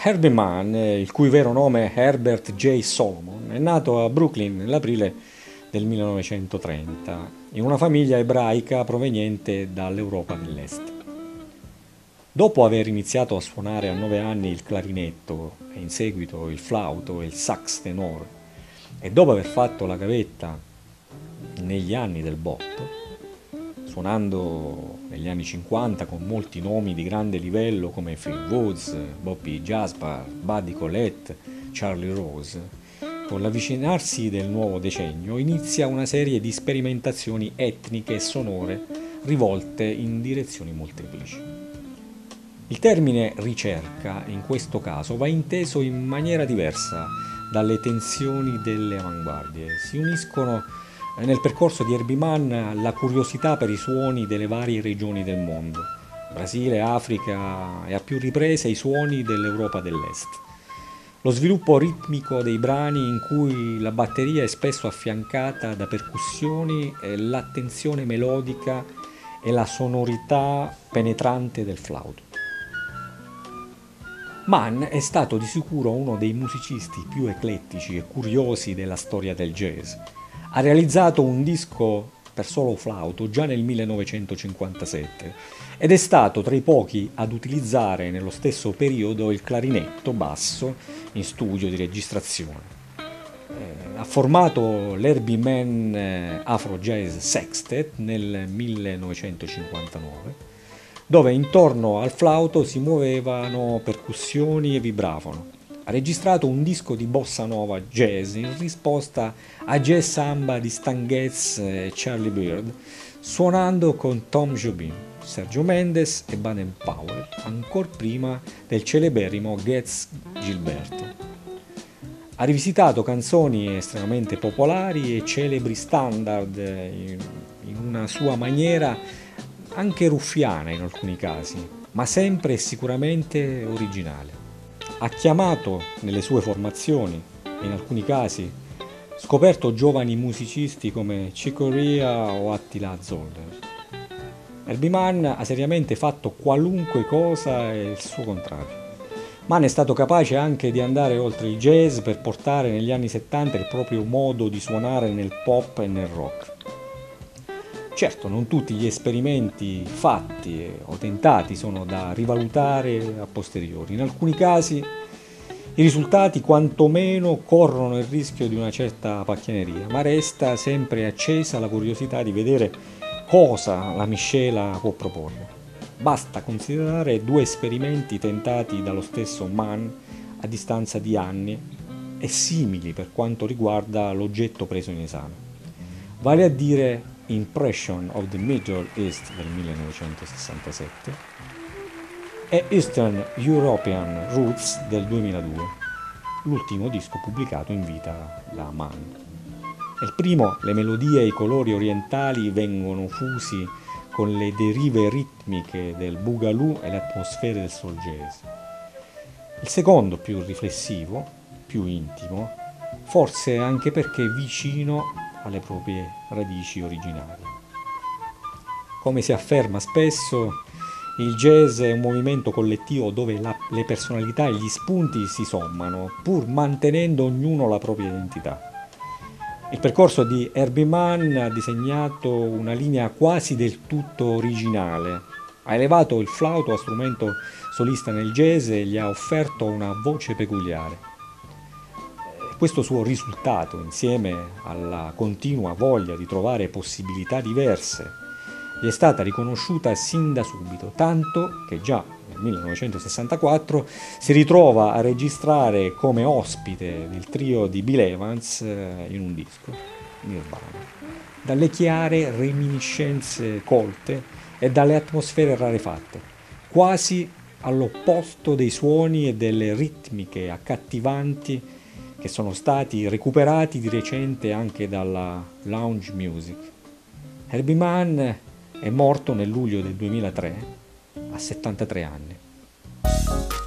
Herbie Mann, il cui vero nome è Herbert J. Solomon, è nato a Brooklyn nell'aprile del 1930 in una famiglia ebraica proveniente dall'Europa dell'Est. Dopo aver iniziato a suonare a 9 anni il clarinetto e in seguito il flauto e il sax tenore, e dopo aver fatto la gavetta negli anni del botto, suonando negli anni 50 con molti nomi di grande livello come Phil Woods, Bobby Jasper, Buddy Collette, Charlie Rose, con l'avvicinarsi del nuovo decennio inizia una serie di sperimentazioni etniche e sonore rivolte in direzioni molteplici. Il termine ricerca in questo caso va inteso in maniera diversa dalle tensioni delle avanguardie. Si uniscono nel percorso di Herbie Mann la curiosità per i suoni delle varie regioni del mondo, Brasile, Africa e a più riprese i suoni dell'Europa dell'Est. Lo sviluppo ritmico dei brani in cui la batteria è spesso affiancata da percussioni e l'attenzione melodica e la sonorità penetrante del flauto. Mann è stato di sicuro uno dei musicisti più eclettici e curiosi della storia del jazz. Ha realizzato un disco per solo flauto già nel 1957 ed è stato tra i pochi ad utilizzare nello stesso periodo il clarinetto basso in studio di registrazione. Ha formato l'Herbie Mann Afro Jazz Sextet nel 1959, dove intorno al flauto si muovevano percussioni e vibravano. Ha registrato un disco di bossa nova jazz in risposta a Jazz Samba di Stan Getz e Charlie Byrd, suonando con Tom Jobim, Sergio Mendes e Baden Powell, ancor prima del celeberrimo Getz Gilberto. Ha rivisitato canzoni estremamente popolari e celebri standard in una sua maniera anche ruffiana in alcuni casi, ma sempre e sicuramente originale. Ha chiamato nelle sue formazioni, e in alcuni casi, scoperto giovani musicisti come Chick Corea o Attila Zoller. Herbie Mann ha seriamente fatto qualunque cosa e il suo contrario. Mann è stato capace anche di andare oltre il jazz per portare negli anni 70 il proprio modo di suonare nel pop e nel rock. Certo, non tutti gli esperimenti fatti o tentati sono da rivalutare a posteriori. In alcuni casi i risultati quantomeno corrono il rischio di una certa pacchianeria, ma resta sempre accesa la curiosità di vedere cosa la miscela può proporre. Basta considerare due esperimenti tentati dallo stesso Mann a distanza di anni e simili per quanto riguarda l'oggetto preso in esame, vale a dire Impression of the Middle East del 1967 e Eastern European Roots del 2002, l'ultimo disco pubblicato in vita da Mann. Nel primo le melodie e i colori orientali vengono fusi con le derive ritmiche del boogaloo e le atmosfere del soul jazz. Il secondo, più riflessivo, più intimo, forse anche perché vicino alle proprie radici originali. Come si afferma spesso, il jazz è un movimento collettivo dove le personalità e gli spunti si sommano, pur mantenendo ognuno la propria identità. Il percorso di Herbie Mann ha disegnato una linea quasi del tutto originale. Ha elevato il flauto a strumento solista nel jazz e gli ha offerto una voce peculiare. Questo suo risultato, insieme alla continua voglia di trovare possibilità diverse, gli è stata riconosciuta sin da subito, tanto che già nel 1964 si ritrova a registrare come ospite del trio di Bill Evans in un disco, Nirvana. Dalle chiare reminiscenze colte e dalle atmosfere rarefatte, quasi all'opposto dei suoni e delle ritmiche accattivanti che sono stati recuperati di recente anche dalla lounge music. Herbie Mann è morto nel luglio del 2003 a 73 anni.